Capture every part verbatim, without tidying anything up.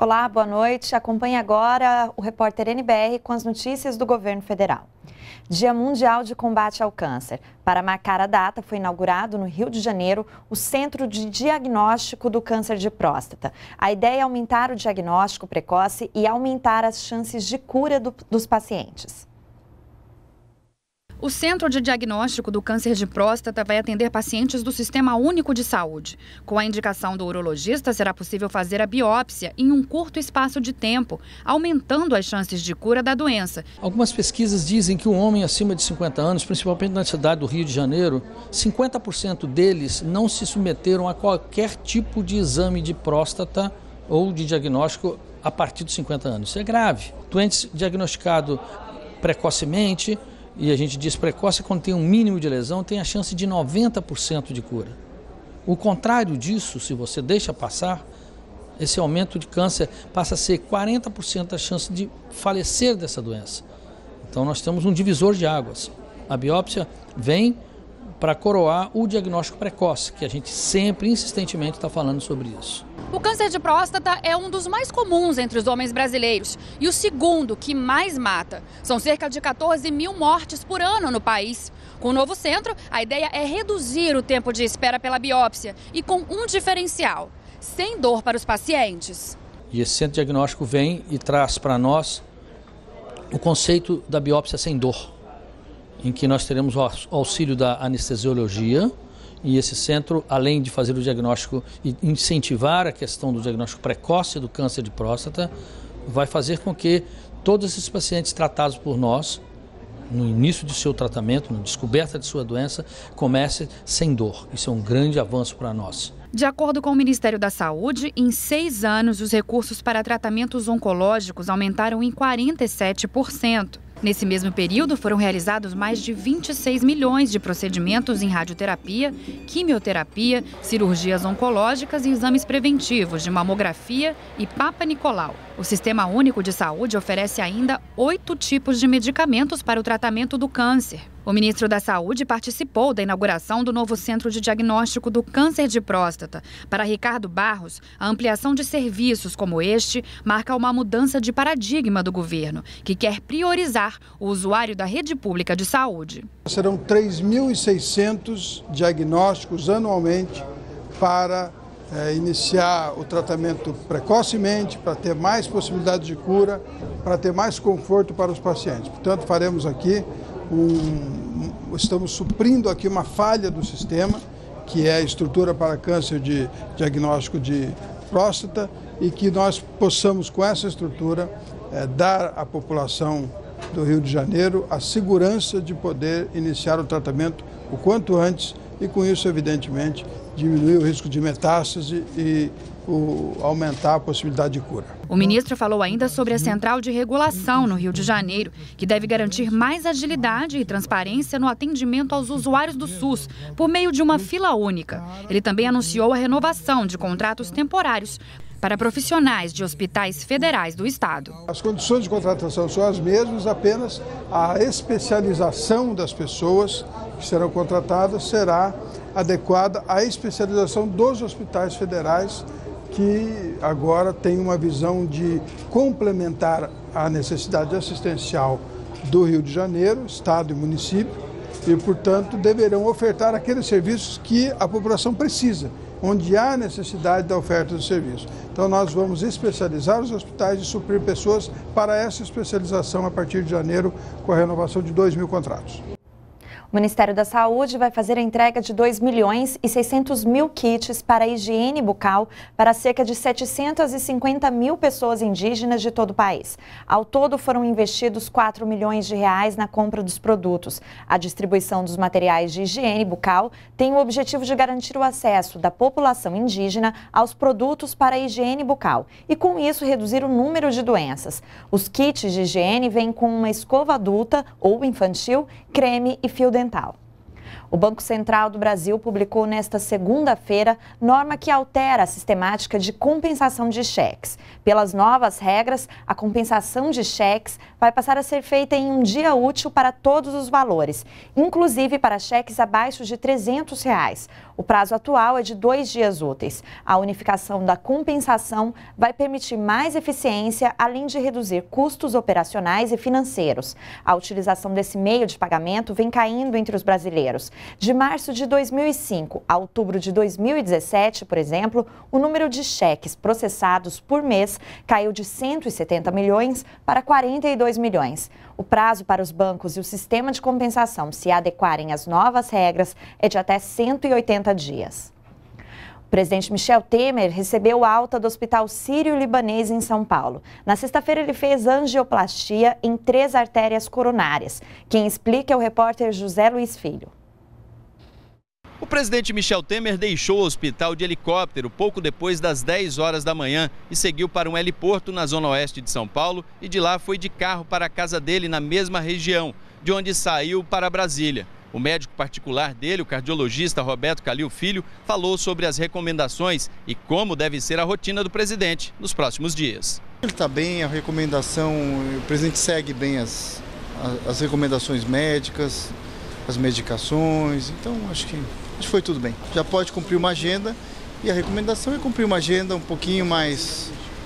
Olá, boa noite. Acompanhe agora o repórter N B R com as notícias do governo federal. Dia Mundial de Combate ao Câncer. Para marcar a data, foi inaugurado no Rio de Janeiro o Centro de Diagnóstico do Câncer de Próstata. A ideia é aumentar o diagnóstico precoce e aumentar as chances de cura do, dos pacientes. O Centro de Diagnóstico do Câncer de Próstata vai atender pacientes do Sistema Único de Saúde. Com a indicação do urologista, será possível fazer a biópsia em um curto espaço de tempo, aumentando as chances de cura da doença. Algumas pesquisas dizem que um homem acima de cinquenta anos, principalmente na cidade do Rio de Janeiro, cinquenta por cento deles não se submeteram a qualquer tipo de exame de próstata ou de diagnóstico a partir dos cinquenta anos. Isso é grave. Doentes diagnosticados precocemente, e a gente diz precoce quando tem um mínimo de lesão, tem a chance de noventa por cento de cura. O contrário disso, se você deixa passar, esse aumento de câncer passa a ser quarenta por cento da chance de falecer dessa doença. Então nós temos um divisor de águas. A biópsia vem para coroar o diagnóstico precoce, que a gente sempre, insistentemente, está falando sobre isso. O câncer de próstata é um dos mais comuns entre os homens brasileiros e o segundo que mais mata. São cerca de quatorze mil mortes por ano no país. Com o novo centro, a ideia é reduzir o tempo de espera pela biópsia e com um diferencial: sem dor para os pacientes. E esse centro diagnóstico vem e traz para nós o conceito da biópsia sem dor, em que nós teremos o auxílio da anestesiologia. E esse centro, além de fazer o diagnóstico e incentivar a questão do diagnóstico precoce do câncer de próstata, vai fazer com que todos esses pacientes tratados por nós, no início de seu tratamento, na descoberta de sua doença, comecem sem dor. Isso é um grande avanço para nós. De acordo com o Ministério da Saúde, em seis anos, os recursos para tratamentos oncológicos aumentaram em quarenta e sete por cento. Nesse mesmo período, foram realizados mais de vinte e seis milhões de procedimentos em radioterapia, quimioterapia, cirurgias oncológicas e exames preventivos de mamografia e Papa Nicolau. O Sistema Único de Saúde oferece ainda oito tipos de medicamentos para o tratamento do câncer. O ministro da Saúde participou da inauguração do novo Centro de Diagnóstico do Câncer de Próstata. Para Ricardo Barros, a ampliação de serviços como este marca uma mudança de paradigma do governo, que quer priorizar o usuário da rede pública de saúde. Serão três mil e seiscentos diagnósticos anualmente para é, iniciar o tratamento precocemente, para ter mais possibilidades de cura, para ter mais conforto para os pacientes. Portanto, faremos aqui Um, estamos suprindo aqui uma falha do sistema, que é a estrutura para câncer de diagnóstico de próstata, e que nós possamos, com essa estrutura, é, dar à população do Rio de Janeiro a segurança de poder iniciar o tratamento o quanto antes e, com isso, evidentemente, diminuir o risco de metástase e o, aumentar a possibilidade de cura. O ministro falou ainda sobre a Central de Regulação no Rio de Janeiro, que deve garantir mais agilidade e transparência no atendimento aos usuários do SUS, por meio de uma fila única. Ele também anunciou a renovação de contratos temporários para profissionais de hospitais federais do estado. As condições de contratação são as mesmas, apenas a especialização das pessoas que serão contratadas será adequada à especialização dos hospitais federais, que agora tem uma visão de complementar a necessidade assistencial do Rio de Janeiro, estado e município, e, portanto, deverão ofertar aqueles serviços que a população precisa, onde há necessidade da oferta do serviço. Então, nós vamos especializar os hospitais e suprir pessoas para essa especialização a partir de janeiro, com a renovação de dois mil contratos. O Ministério da Saúde vai fazer a entrega de dois milhões e seiscentos mil kits para a higiene bucal para cerca de setecentas e cinquenta mil pessoas indígenas de todo o país. Ao todo, foram investidos quatro milhões de reais na compra dos produtos. A distribuição dos materiais de higiene bucal tem o objetivo de garantir o acesso da população indígena aos produtos para a higiene bucal e, com isso, reduzir o número de doenças. Os kits de higiene vêm com uma escova adulta ou infantil, creme e fio dental. O Banco Central do Brasil publicou nesta segunda-feira norma que altera a sistemática de compensação de cheques. Pelas novas regras, a compensação de cheques vai passar a ser feita em um dia útil para todos os valores, inclusive para cheques abaixo de trezentos reais. O prazo atual é de dois dias úteis. A unificação da compensação vai permitir mais eficiência, além de reduzir custos operacionais e financeiros. A utilização desse meio de pagamento vem caindo entre os brasileiros. De março de dois mil e cinco a outubro de dois mil e dezessete, por exemplo, o número de cheques processados por mês caiu de cento e setenta milhões para quarenta e dois milhões. O prazo para os bancos e o sistema de compensação se adequarem às novas regras é de até cento e oitenta dias. O presidente Michel Temer recebeu alta do Hospital Sírio-Libanês em São Paulo. Na sexta-feira, ele fez angioplastia em três artérias coronárias. Quem explica é o repórter José Luiz Filho. O presidente Michel Temer deixou o hospital de helicóptero pouco depois das dez horas da manhã e seguiu para um heliporto na zona oeste de São Paulo e de lá foi de carro para a casa dele na mesma região, de onde saiu para Brasília. O médico particular dele, o cardiologista Roberto Calil Filho, falou sobre as recomendações e como deve ser a rotina do presidente nos próximos dias. Ele está bem, a recomendação, o presidente segue bem as, as recomendações médicas, as medicações, então acho que, acho que foi tudo bem. Já pode cumprir uma agenda e a recomendação é cumprir uma agenda um pouquinho mais,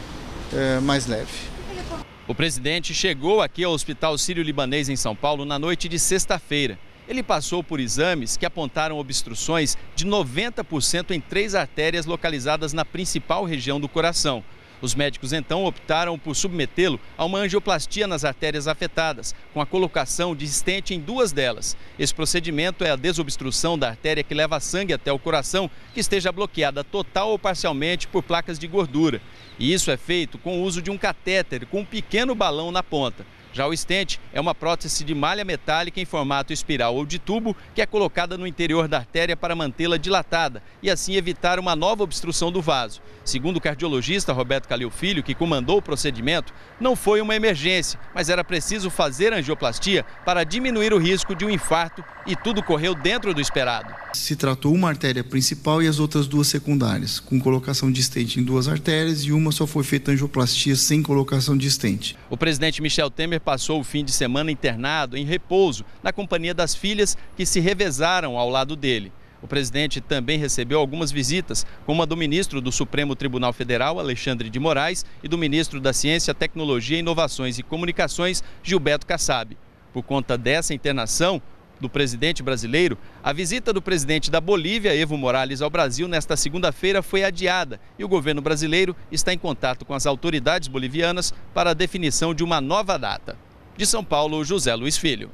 é, mais leve. O presidente chegou aqui ao Hospital Sírio-Libanês em São Paulo na noite de sexta-feira. Ele passou por exames que apontaram obstruções de noventa por cento em três artérias localizadas na principal região do coração. Os médicos então optaram por submetê-lo a uma angioplastia nas artérias afetadas, com a colocação de stent em duas delas. Esse procedimento é a desobstrução da artéria que leva sangue até o coração, que esteja bloqueada total ou parcialmente por placas de gordura. E isso é feito com o uso de um catéter com um pequeno balão na ponta. Já o stent é uma prótese de malha metálica em formato espiral ou de tubo que é colocada no interior da artéria para mantê-la dilatada e assim evitar uma nova obstrução do vaso. Segundo o cardiologista Roberto Calil Filho, que comandou o procedimento, não foi uma emergência, mas era preciso fazer angioplastia para diminuir o risco de um infarto e tudo correu dentro do esperado. Se tratou uma artéria principal e as outras duas secundárias, com colocação de stent em duas artérias e uma só foi feita angioplastia sem colocação de stent. O presidente Michel Temer passou o fim de semana internado, em repouso, na companhia das filhas que se revezaram ao lado dele. O presidente também recebeu algumas visitas, como a do ministro do Supremo Tribunal Federal, Alexandre de Moraes, e do ministro da Ciência, Tecnologia, Inovações e Comunicações, Gilberto Kassab. Por conta dessa internação do presidente brasileiro, a visita do presidente da Bolívia, Evo Morales, ao Brasil nesta segunda-feira foi adiada e o governo brasileiro está em contato com as autoridades bolivianas para a definição de uma nova data. De São Paulo, José Luiz Filho.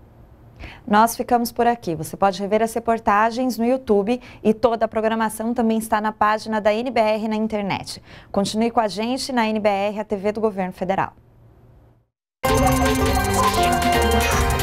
Nós ficamos por aqui. Você pode rever as reportagens no YouTube e toda a programação também está na página da N B R na internet. Continue com a gente na N B R, a T V do Governo Federal.